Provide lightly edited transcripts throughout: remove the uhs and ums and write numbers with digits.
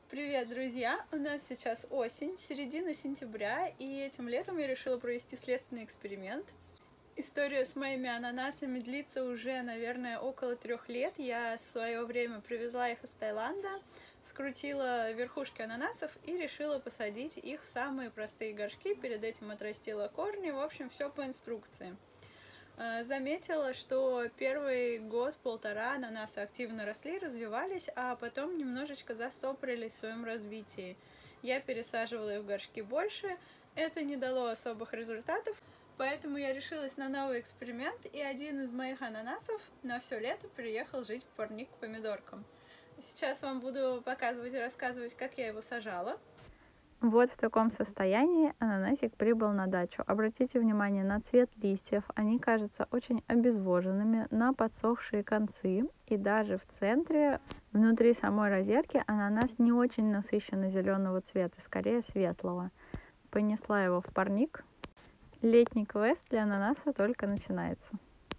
Привет, друзья! У нас сейчас осень, середина сентября, и этим летом я решила провести следственный эксперимент. История с моими ананасами длится уже, наверное, около 3 лет. Я в свое время привезла их из Таиланда, скрутила верхушки ананасов и решила посадить их в самые простые горшки. Перед этим отрастила корни, в общем, все по инструкции. Заметила, что первый год-полтора ананасы активно росли, развивались, а потом немножечко застопорились в своем развитии. Я пересаживала их в горшки больше, это не дало особых результатов, поэтому я решилась на новый эксперимент, и один из моих ананасов на все лето приехал жить в парник к помидоркам. Сейчас вам буду показывать и рассказывать, как я его сажала. Вот в таком состоянии ананасик прибыл на дачу. Обратите внимание на цвет листьев. Они кажутся очень обезвоженными, на подсохшие концы. И даже в центре, внутри самой розетки, ананас не очень насыщенно зеленого цвета, скорее светлого. Понесла его в парник. Летний квест для ананаса только начинается.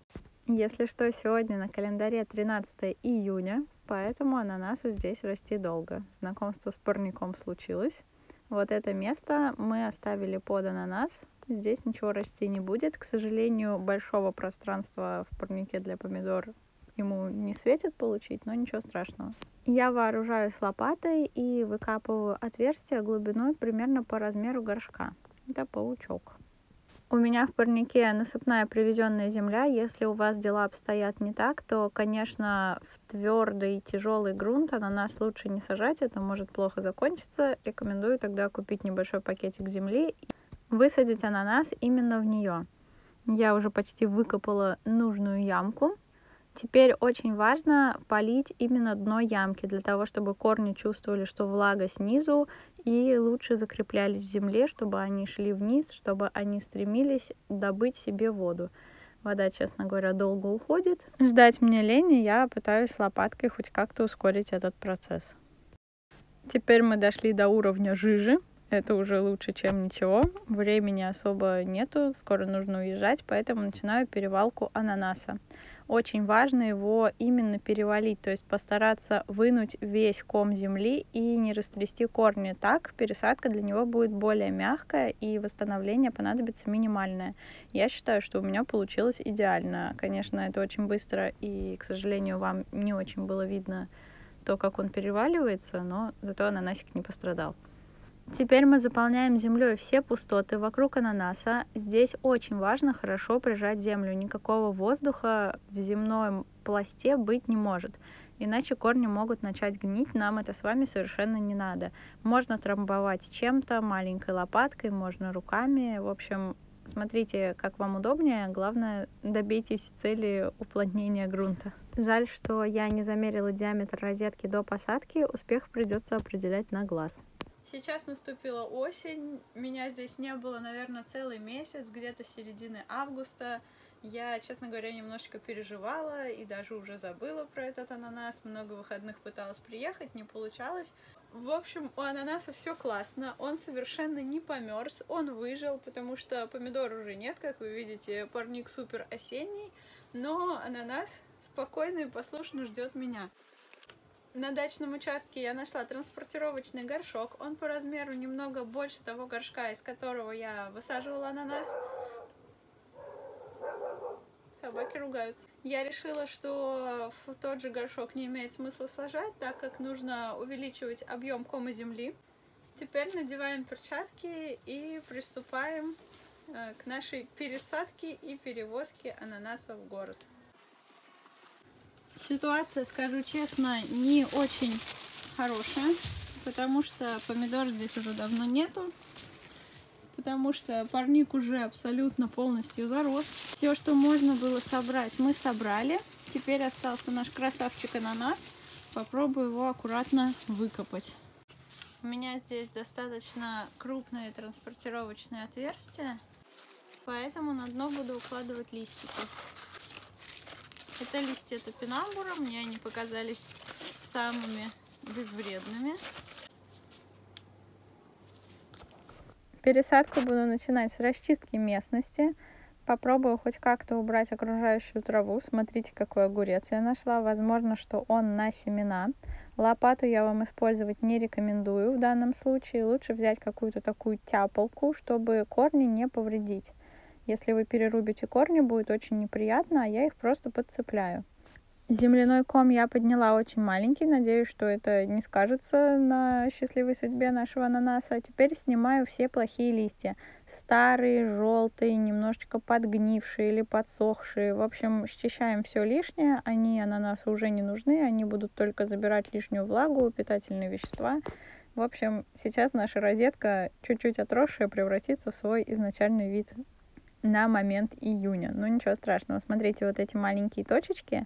Если что, сегодня на календаре 13 июня, поэтому ананасу здесь расти долго. Знакомство с парником случилось. Вот это место мы оставили под ананас. Здесь ничего расти не будет. К сожалению, большого пространства в парнике для помидор ему не светит получить, но ничего страшного. Я вооружаюсь лопатой и выкапываю отверстие глубиной примерно по размеру горшка. Это паучок. У меня в парнике насыпная привезенная земля. Если у вас дела обстоят не так, то, конечно, в твердый тяжелый грунт ананас лучше не сажать, это может плохо закончиться. Рекомендую тогда купить небольшой пакетик земли и высадить ананас именно в нее. Я уже почти выкопала нужную ямку. Теперь очень важно полить именно дно ямки, для того, чтобы корни чувствовали, что влага снизу, и лучше закреплялись в земле, чтобы они шли вниз, чтобы они стремились добыть себе воду. Вода, честно говоря, долго уходит. Ждать мне лень, и я пытаюсь лопаткой хоть как-то ускорить этот процесс. Теперь мы дошли до уровня жижи. Это уже лучше, чем ничего. Времени особо нету, скоро нужно уезжать, поэтому начинаю перевалку ананаса. Очень важно его именно перевалить, то есть постараться вынуть весь ком земли и не растрясти корни. Так пересадка для него будет более мягкая и восстановление понадобится минимальное. Я считаю, что у меня получилось идеально. Конечно, это очень быстро и, к сожалению, вам не очень было видно то, как он переваливается, но зато ананасик не пострадал. Теперь мы заполняем землей все пустоты вокруг ананаса. Здесь очень важно хорошо прижать землю. Никакого воздуха в земном пласте быть не может. Иначе корни могут начать гнить. Нам это с вами совершенно не надо. Можно трамбовать чем-то, маленькой лопаткой, можно руками. В общем, смотрите, как вам удобнее. Главное, добейтесь цели уплотнения грунта. Жаль, что я не замерила диаметр розетки до посадки. Успех придется определять на глаз. Сейчас наступила осень, меня здесь не было, наверное, целый месяц, где-то с середины августа. Я, честно говоря, немножечко переживала и даже уже забыла про этот ананас. Много выходных пыталась приехать, не получалось. В общем, у ананаса все классно, он совершенно не померз, он выжил, потому что помидор уже нет, как вы видите, парник супер осенний, но ананас спокойно и послушно ждет меня. На дачном участке я нашла транспортировочный горшок. Он по размеру немного больше того горшка, из которого я высаживала ананас. Собаки ругаются. Я решила, что в тот же горшок не имеет смысла сажать, так как нужно увеличивать объем кома земли. Теперь надеваем перчатки и приступаем к нашей пересадке и перевозке ананаса в город. Ситуация, скажу честно, не очень хорошая, потому что помидор здесь уже давно нету, потому что парник уже абсолютно полностью зарос. Все, что можно было собрать, мы собрали. Теперь остался наш красавчик ананас. Попробую его аккуратно выкопать. У меня здесь достаточно крупное транспортировочное отверстие, поэтому на дно буду укладывать листики. Это листья топинамбура, мне они показались самыми безвредными. Пересадку буду начинать с расчистки местности. Попробую хоть как-то убрать окружающую траву. Смотрите, какой огурец я нашла. Возможно, что он на семена. Лопату я вам использовать не рекомендую в данном случае. Лучше взять какую-то такую тяпалку, чтобы корни не повредить. Если вы перерубите корни, будет очень неприятно, а я их просто подцепляю. Земляной ком я подняла очень маленький, надеюсь, что это не скажется на счастливой судьбе нашего ананаса. Теперь снимаю все плохие листья. Старые, желтые, немножечко подгнившие или подсохшие. В общем, счищаем все лишнее, они ананасу уже не нужны, они будут только забирать лишнюю влагу, питательные вещества. В общем, сейчас наша розетка, чуть-чуть отросшая, превратится в свой изначальный вид на момент июня. Но ничего страшного, смотрите, вот эти маленькие точечки,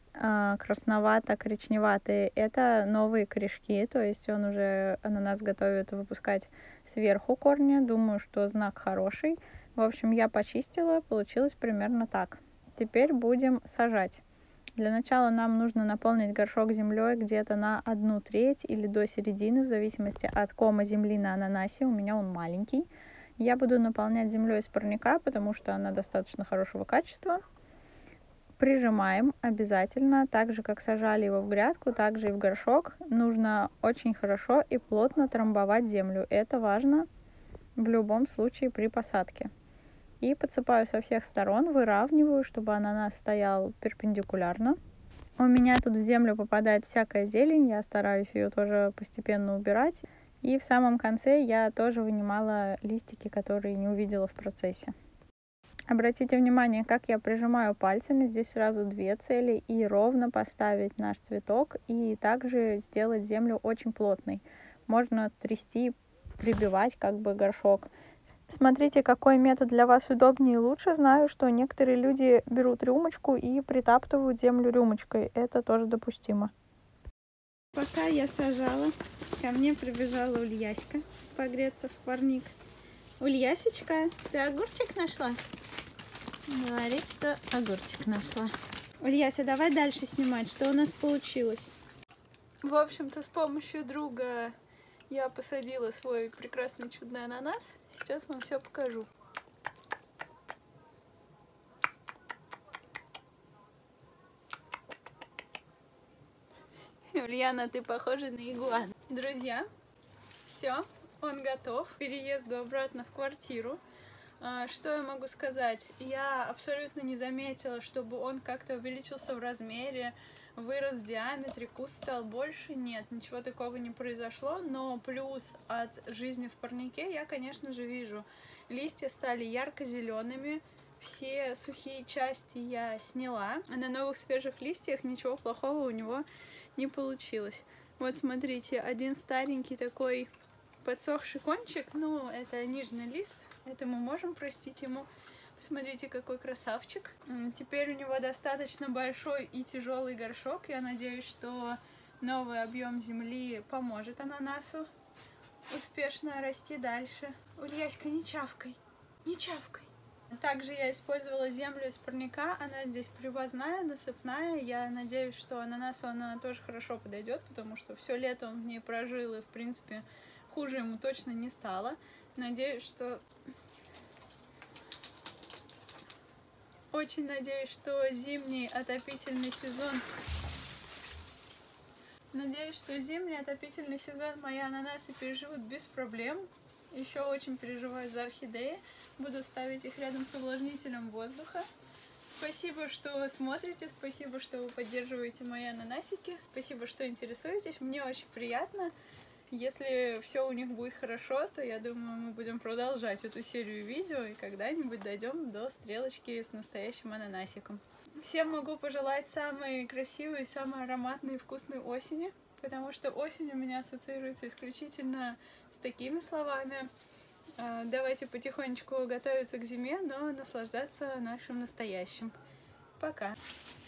красновато-коричневатые, это новые корешки, то есть он уже, ананас готовит выпускать сверху корни. Думаю, что знак хороший. В общем, я почистила, получилось примерно так. Теперь будем сажать. Для начала нам нужно наполнить горшок землей где-то на 1/3 или до середины, в зависимости от кома земли на ананасе. У меня он маленький. Я буду наполнять землей из парника, потому что она достаточно хорошего качества. Прижимаем обязательно, так же как сажали его в грядку, так же и в горшок. Нужно очень хорошо и плотно трамбовать землю. Это важно в любом случае при посадке. И подсыпаю со всех сторон, выравниваю, чтобы ананас стоял перпендикулярно. У меня тут в землю попадает всякая зелень, я стараюсь ее тоже постепенно убирать. И в самом конце я тоже вынимала листики, которые не увидела в процессе. Обратите внимание, как я прижимаю пальцами. Здесь сразу две цели: и ровно поставить наш цветок, и также сделать землю очень плотной. Можно трясти, прибивать как бы горшок. Смотрите, какой метод для вас удобнее и лучше. Знаю, что некоторые люди берут рюмочку и притаптывают землю рюмочкой. Это тоже допустимо. Пока я сажала, ко мне прибежала Ульяська погреться в парник. Ульясечка, ты огурчик нашла? Говорит, что огурчик нашла. Ульяся, давай дальше снимать, что у нас получилось. В общем-то, с помощью друга я посадила свой прекрасный чудный ананас. Сейчас вам все покажу. Ульяна, ты похожа на игуану. Друзья, все, он готов к переезду обратно в квартиру. Что я могу сказать? Я абсолютно не заметила, чтобы он как-то увеличился в размере, вырос в диаметре, куст стал больше. Нет, ничего такого не произошло, но плюс от жизни в парнике я, конечно же, вижу. Листья стали ярко-зелеными, все сухие части я сняла, а на новых свежих листьях ничего плохого у него не получилось. Вот смотрите, один старенький такой подсохший кончик, ну, это нижний лист, это мы можем простить ему. Посмотрите, какой красавчик. Теперь у него достаточно большой и тяжелый горшок. Я надеюсь, что новый объем земли поможет ананасу успешно расти дальше. Ульяська, не чавкай, не чавкай. Также я использовала землю из парника. Она здесь привозная, насыпная. Я надеюсь, что ананасу она тоже хорошо подойдет, потому что все лето он в ней прожил, и в принципе хуже ему точно не стало. Надеюсь, что... Очень надеюсь, что зимний отопительный сезон... Надеюсь, что зимний отопительный сезон мои ананасы переживут без проблем. Еще очень переживаю за орхидеи. Буду ставить их рядом с увлажнителем воздуха. Спасибо, что смотрите, спасибо, что вы поддерживаете мои ананасики. Спасибо, что интересуетесь. Мне очень приятно. Если все у них будет хорошо, то я думаю, мы будем продолжать эту серию видео и когда-нибудь дойдем до стрелочки с настоящим ананасиком. Всем могу пожелать самой красивой, самой ароматной и вкусной осени, потому что осень у меня ассоциируется исключительно с такими словами. Давайте потихонечку готовиться к зиме, но наслаждаться нашим настоящим. Пока!